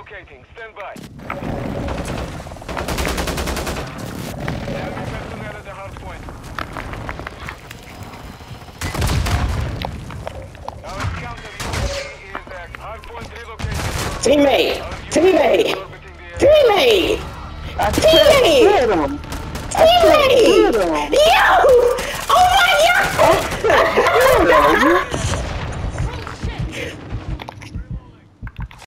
relocating. Stand by. Enemy personnel at the hard point. Our counter UAV is at hard point relocated. Teammate! Teammate! Teammate! Teammate! Teammate! Yeah!